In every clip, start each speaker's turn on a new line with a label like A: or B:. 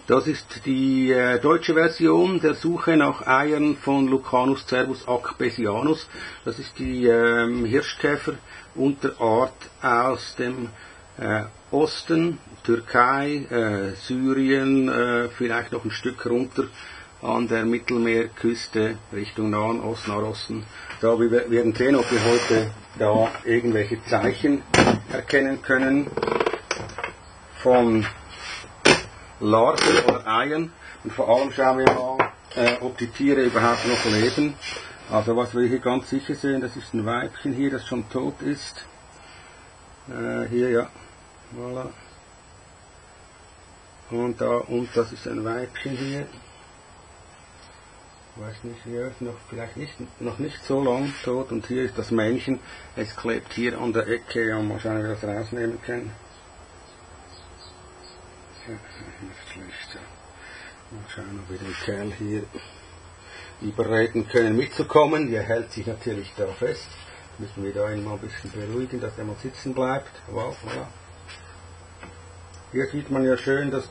A: Das ist die deutsche Version der Suche nach Eiern von Lucanus cervus acbesianus. Das ist die Hirschkäfer-Unterart aus dem Osten, Türkei, Syrien, vielleicht noch ein Stück runter an der Mittelmeerküste Richtung Nahen Osten, Nahosten. Da wir werden sehen, ob wir heute da irgendwelche Zeichen erkennen können von Larven oder Eiern. Und vor allem schauen wir mal, ob die Tiere überhaupt noch leben. Also was wir hier ganz sicher sehen, das ist ein Weibchen hier, das schon tot ist. Hier, ja. Voilà. Und das ist ein Weibchen hier. Weiß nicht, hier ist noch nicht so lang tot. Und hier ist das Männchen. Es klebt hier an der Ecke. Ja, mal schauen, wie wir das rausnehmen können. Ja, nicht schlecht. Mal schauen, ob wir den Kerl hier überreden können mitzukommen. Der hält sich natürlich da fest. Müssen wir da ihn mal ein bisschen beruhigen, dass er mal sitzen bleibt. Wow, voilà. Hier sieht man ja schön, dass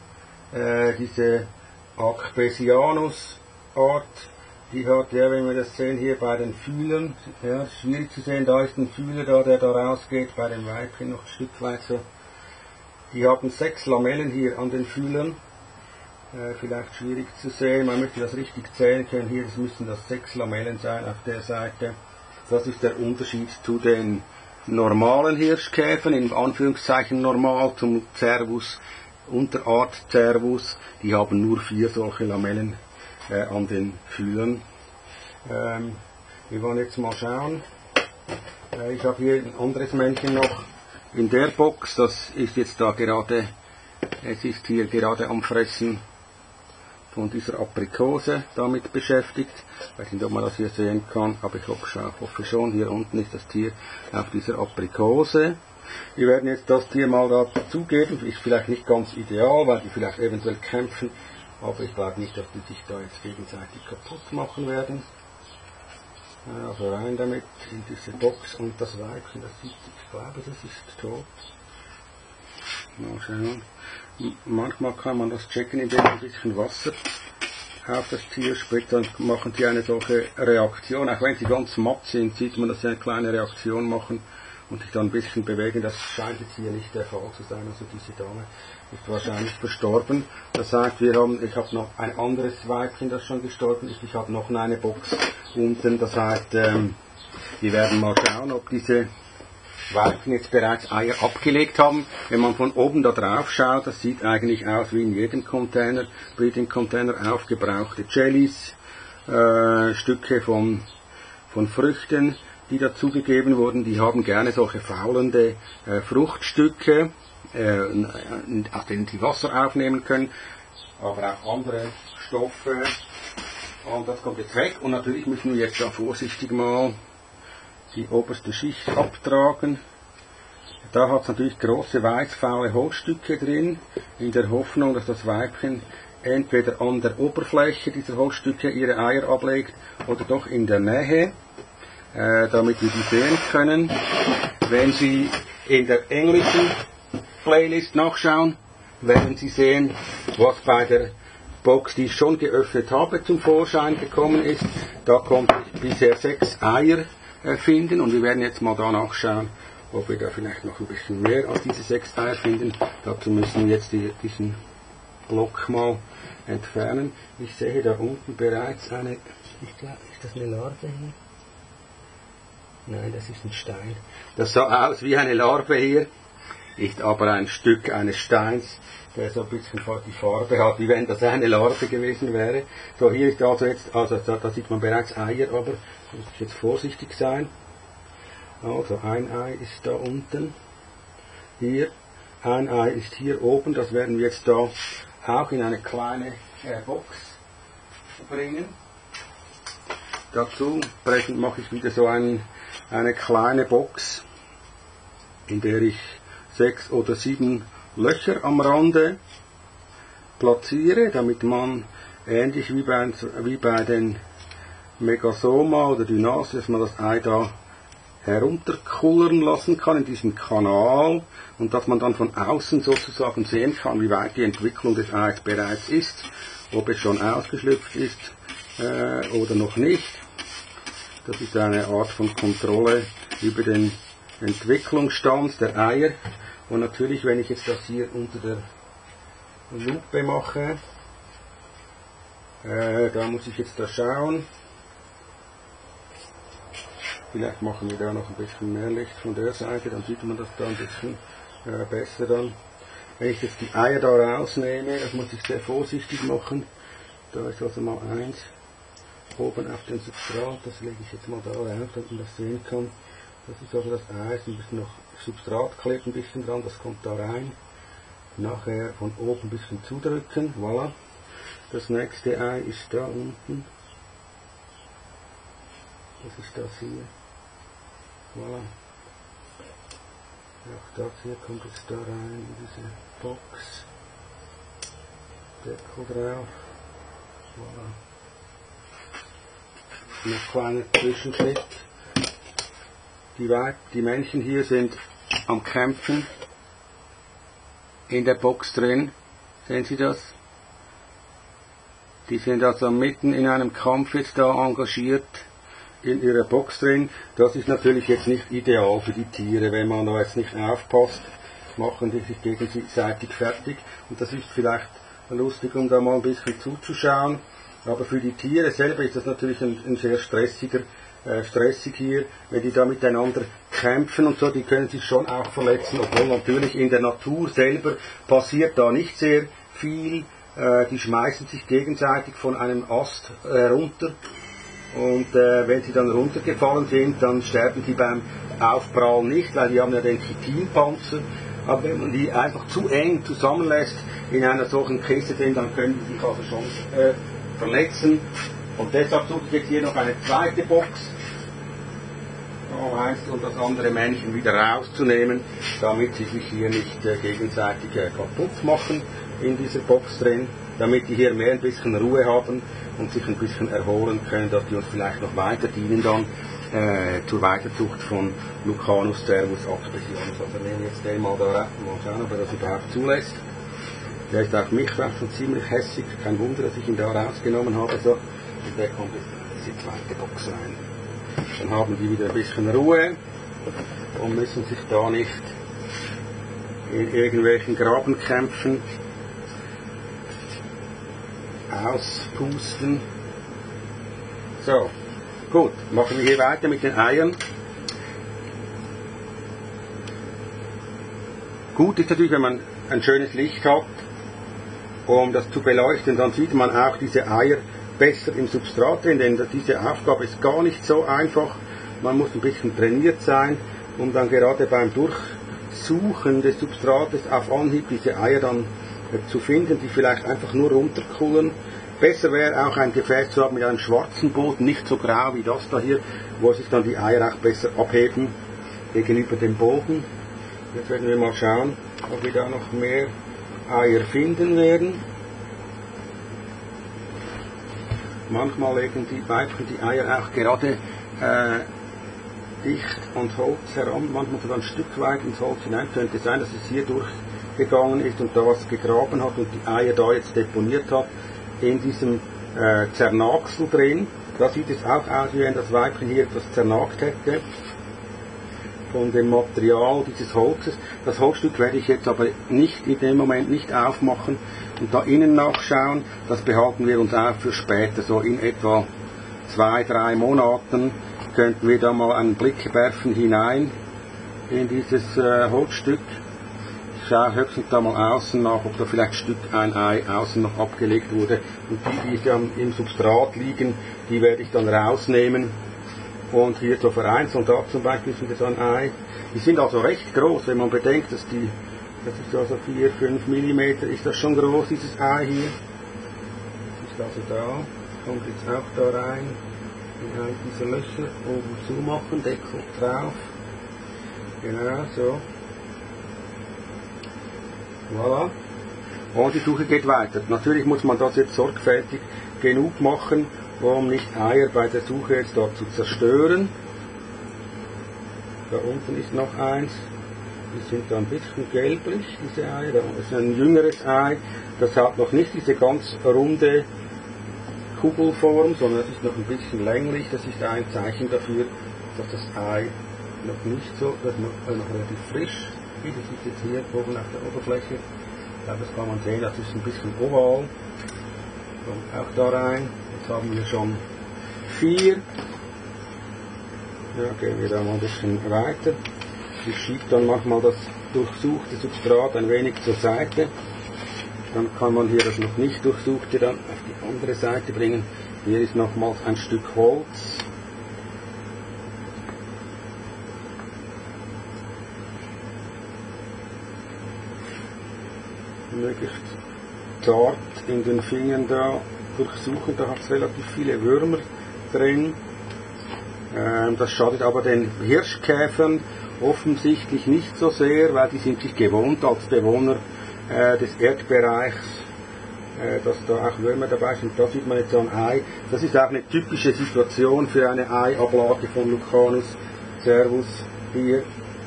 A: diese Acbesianus Art, die hat, ja, wenn wir das sehen hier bei den Fühlern, ja, schwierig zu sehen, da ist ein Fühler da, der da rausgeht, bei dem Weibchen noch ein Stück weit so. Die haben 6 Lamellen hier an den Fühlern, vielleicht schwierig zu sehen, man möchte das richtig zählen können, hier müssen das 6 Lamellen sein auf der Seite. Das ist der Unterschied zu den normalen Hirschkäfern, in Anführungszeichen normal, zum Cervus, Unterart Cervus, die haben nur 4 solche Lamellen an den Fühlern. Wir wollen jetzt mal schauen. Ich habe hier ein anderes Männchen noch in der Box, das ist jetzt da gerade, es ist hier gerade am Fressen von dieser Aprikose damit beschäftigt. Ich weiß nicht, ob man das hier sehen kann, aber ich hoffe schon, hier unten ist das Tier auf dieser Aprikose. Wir werden jetzt das Tier mal da dazugeben, ist vielleicht nicht ganz ideal, weil die vielleicht eventuell kämpfen, aber ich glaube nicht, dass die sich da jetzt gegenseitig kaputt machen werden. Also rein damit in diese Box und das Weibchen, das sieht, ich glaube, das ist tot. Mal schauen. Manchmal kann man das checken, indem man ein bisschen Wasser auf das Tier spritzt, dann machen die eine solche Reaktion. Auch wenn sie ganz matt sind, sieht man, dass sie eine kleine Reaktion machen und sich dann ein bisschen bewegen. Das scheint jetzt hier nicht der Fall zu sein. Also diese Dame ist wahrscheinlich verstorben. Das heißt, ich habe noch ein anderes Weibchen, das schon gestorben ist. Ich habe noch eine Box unten. Das heißt, wir werden mal schauen, ob diese Weibchen jetzt bereits Eier abgelegt haben. Wenn man von oben da drauf schaut, das sieht eigentlich aus wie in jedem Container, Breeding Container, aufgebrauchte Jellies, Stücke von Früchten, die dazugegeben wurden. Die haben gerne solche faulende Fruchtstücke, aus denen sie Wasser aufnehmen können, aber auch andere Stoffe. Und das kommt jetzt weg. Und natürlich müssen wir jetzt da vorsichtig mal die oberste Schicht abtragen. Da hat es natürlich große weißfaule Holzstücke drin, in der Hoffnung, dass das Weibchen entweder an der Oberfläche dieser Holzstücke ihre Eier ablegt oder doch in der Nähe, damit wir die sehen können. Wenn Sie in der englischen Playlist nachschauen, werden Sie sehen, was bei der Box, die ich schon geöffnet habe, zum Vorschein gekommen ist. Da konnte ich bisher 6 Eier finden und wir werden jetzt mal da nachschauen, ob wir da vielleicht noch ein bisschen mehr als diese 6 Eier finden. Dazu müssen wir jetzt diesen Block mal entfernen. Ich sehe da unten bereits eine, ich glaube, ist das eine Larve hier? Nein, das ist ein Stein. Das sah aus wie eine Larve hier, ist aber ein Stück eines Steins, der so ein bisschen die Farbe hat, wie wenn das eine Larve gewesen wäre. So, hier ist also jetzt, also da sieht man bereits Eier, aber da muss ich jetzt vorsichtig sein. Also ein Ei ist da unten, hier, ein Ei ist hier oben, das werden wir jetzt da auch in eine kleine Box bringen. Dazu mache ich wieder so eine kleine Box, in der ich 6 oder 7 Löcher am Rande platziere, damit man ähnlich wie bei den Megasoma oder Dynase, dass man das Ei da herunterkullern lassen kann in diesem Kanal und dass man dann von außen sozusagen sehen kann, wie weit die Entwicklung des Eiers bereits ist, ob es schon ausgeschlüpft ist oder noch nicht. Das ist eine Art von Kontrolle über den Entwicklungsstand der Eier. Und natürlich, wenn ich jetzt das hier unter der Lupe mache, da muss ich jetzt da schauen. Vielleicht machen wir da noch ein bisschen mehr Licht von der Seite, dann sieht man das da ein bisschen besser dann. Wenn ich jetzt die Eier da rausnehme, das muss ich sehr vorsichtig machen. Da ist also mal eins oben auf dem Substrat, das lege ich jetzt mal da rauf, damit man das sehen kann. Das ist also das Ei, ist ein bisschen noch Substrat klebt ein bisschen dran, das kommt da rein. Nachher von oben ein bisschen zudrücken, voilà. Das nächste Ei ist da unten. Das ist das hier. Voilà. Auch das hier kommt jetzt da rein, in diese Box. Deckel drauf. Voilà. Noch kleiner Zwischenschritt. Die Männchen hier sind am Kämpfen. In der Box drin. Sehen Sie das? Die sind also mitten in einem Kampf jetzt da engagiert. In ihrer Box drin. Das ist natürlich jetzt nicht ideal für die Tiere, wenn man da jetzt nicht aufpasst, machen die sich gegenseitig fertig. Und das ist vielleicht lustig, um da mal ein bisschen zuzuschauen. Aber für die Tiere selber ist das natürlich ein sehr stressig hier, wenn die da miteinander kämpfen und so, die können sich schon auch verletzen, obwohl natürlich in der Natur selber passiert da nicht sehr viel. Die schmeißen sich gegenseitig von einem Ast runter. Und wenn sie dann runtergefallen sind, dann sterben sie beim Aufprall nicht, weil die haben ja den Chitinpanzer. Aber wenn man die einfach zu eng zusammenlässt in einer solchen Kiste drin, dann können die sich also schon verletzen. Und deshalb suche ich jetzt hier noch eine zweite Box, um eins und das andere Männchen wieder rauszunehmen, damit sie sich hier nicht gegenseitig kaputt machen in dieser Box drin, damit die hier mehr ein bisschen Ruhe haben und sich ein bisschen erholen können, dass die uns vielleicht noch weiter dienen dann zur Weiterzucht von Lucanus cervus aspecianus. Also nehmen wir jetzt den mal da rein, mal schauen, ob er das überhaupt zulässt. Der ist auf mich schon ziemlich hässig, kein Wunder, dass ich ihn da rausgenommen habe. So. Und der kommt jetzt in diese zweite Box rein. Dann haben die wieder ein bisschen Ruhe und müssen sich da nicht in irgendwelchen Grabenkämpfen auspusten. So, gut, machen wir hier weiter mit den Eiern. Gut ist natürlich, wenn man ein schönes Licht hat, um das zu beleuchten, dann sieht man auch diese Eier besser im Substrat drin, denn diese Aufgabe ist gar nicht so einfach. Man muss ein bisschen trainiert sein, um dann gerade beim Durchsuchen des Substrates auf Anhieb diese Eier dann zu finden, die vielleicht einfach nur runterkullern. Besser wäre auch ein Gefäß zu haben mit einem schwarzen Boden, nicht so grau wie das da hier, wo sich dann die Eier auch besser abheben gegenüber dem Boden. Jetzt werden wir mal schauen, ob wir da noch mehr Eier finden werden. Manchmal legen die Weibchen die Eier auch gerade dicht ans Holz heran, manchmal sogar ein Stück weit ins Holz hinein. Könnte sein, dass es hier durchgegangen ist und da was gegraben hat und die Eier da jetzt deponiert hat in diesem Zernagsel drin. Da sieht es auch aus, wie wenn das Weibchen hier etwas zernagt hätte von dem Material dieses Holzes. Das Holzstück werde ich jetzt aber nicht in dem Moment nicht aufmachen und da innen nachschauen. Das behalten wir uns auch für später. So in etwa 2-3 Monaten könnten wir da mal einen Blick werfen hinein in dieses Holzstück. Ich schaue höchstens da mal außen nach, ob da vielleicht ein Ei außen noch abgelegt wurde. Und die dann im Substrat liegen, die werde ich dann rausnehmen. Und hier so vereinzelt, da zum Beispiel sind so ein Ei. Die sind also recht groß, wenn man bedenkt, dass das ist also 4-5 mm, ist das schon groß, dieses Ei hier. Ist also da, kommt jetzt auch da rein, in diese Löcher oben zumachen, Deckel drauf. Genau, so. Voilà. Und die Suche geht weiter. Natürlich muss man das jetzt sorgfältig genug machen, um nicht Eier bei der Suche jetzt dort zu zerstören. Da unten ist noch eins. Die sind da ein bisschen gelblich, diese Eier. Da ist ein jüngeres Ei. Das hat noch nicht diese ganz runde Kugelform, sondern es ist noch ein bisschen länglich. Das ist ein Zeichen dafür, dass das Ei noch nicht so, das ist noch relativ frisch ist. Das ist jetzt hier oben auf der Oberfläche. Ja, das kann man sehen, das ist ein bisschen oval. Kommt auch da rein. Jetzt haben wir schon 4. Ja, gehen wir da mal ein bisschen weiter. Ich schiebe dann manchmal das durchsuchte Substrat ein wenig zur Seite. Dann kann man hier das noch nicht durchsuchte dann auf die andere Seite bringen. Hier ist nochmals ein Stück Holz. Möglichst zart in den Fingern da durchsuchen. Da hat es relativ viele Würmer drin. Das schadet aber den Hirschkäfern offensichtlich nicht so sehr, weil die sind sich gewohnt als Bewohner des Erdbereichs, dass da auch Würmer dabei sind. Da sieht man jetzt so ein Ei. Das ist auch eine typische Situation für eine Eiablage von Lucanus Cervus hier.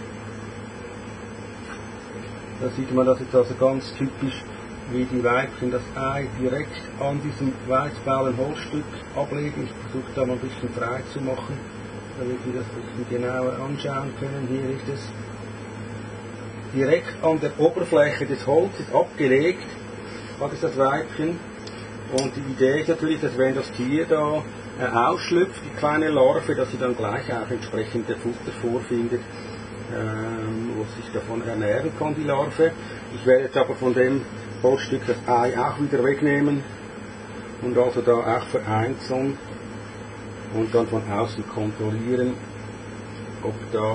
A: Da sieht man das jetzt also ganz typisch, wie die Weibchen das Ei direkt an diesem weißbraunen Holzstück ablegen. Ich versuche da mal ein bisschen frei zu machen, damit wir das ein bisschen genauer anschauen können. Hier ist es direkt an der Oberfläche des Holzes abgelegt, hat es das Weibchen. Und die Idee ist natürlich, dass wenn das Tier da ausschlüpft, die kleine Larve, dass sie dann gleich auch entsprechende Futter vorfindet, wo sich davon ernähren kann, die Larve. Ich werde jetzt aber von dem Holzstück das Ei auch wieder wegnehmen und also da auch vereinzeln und dann von außen kontrollieren, ob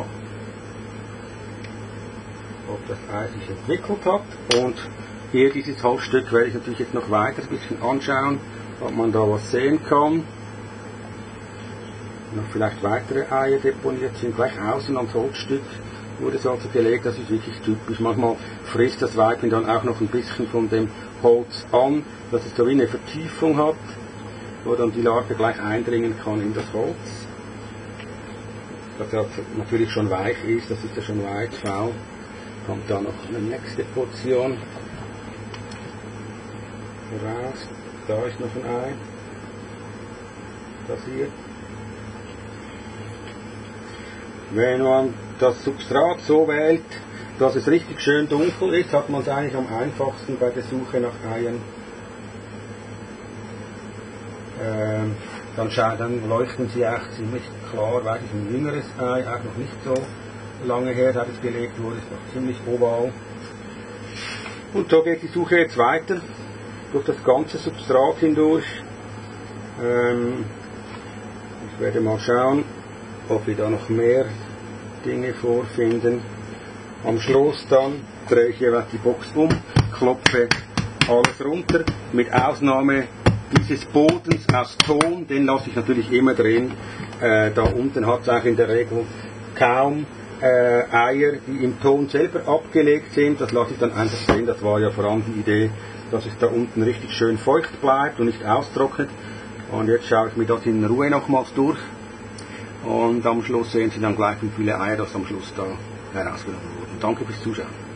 A: das Ei sich entwickelt hat. Und hier dieses Holzstück werde ich natürlich jetzt noch weiter ein bisschen anschauen, ob man da was sehen kann. Noch vielleicht weitere Eier deponiert sind, gleich außen ans Holzstück wurde es also gelegt. Das ist wirklich typisch. Manchmal frisst das Weibchen dann auch noch ein bisschen von dem Holz an, dass es so wie eine Vertiefung hat, wo dann die Larve gleich eindringen kann in das Holz. Das natürlich schon weich ist, das ist ja schon weit faul. Kommt da noch eine nächste Portion raus. Da ist noch ein Ei. Das hier. Wenn man das Substrat so wählt, dass es richtig schön dunkel ist, hat man es eigentlich am einfachsten bei der Suche nach Eiern. Dann leuchten sie auch ziemlich klar, weil es ein jüngeres Ei, auch noch nicht so lange her, da es gelegt wurde, ist noch ziemlich oval. Und so geht die Suche jetzt weiter, durch das ganze Substrat hindurch. Ich werde mal schauen, ob wir da noch mehr Dinge vorfinden. Am Schluss dann drehe ich jeweils die Box um, klopfe alles runter, mit Ausnahme dieses Bodens aus Ton, den lasse ich natürlich immer drin. Da unten hat es auch in der Regel kaum Eier, die im Ton selber abgelegt sind. Das lasse ich dann einfach drin. Das war ja vor allem die Idee, dass es da unten richtig schön feucht bleibt und nicht austrocknet. Und jetzt schaue ich mir das in Ruhe nochmals durch. Und am Schluss sehen Sie dann gleich, wie viele Eier das am Schluss da herausgenommen wurden. Danke fürs Zuschauen.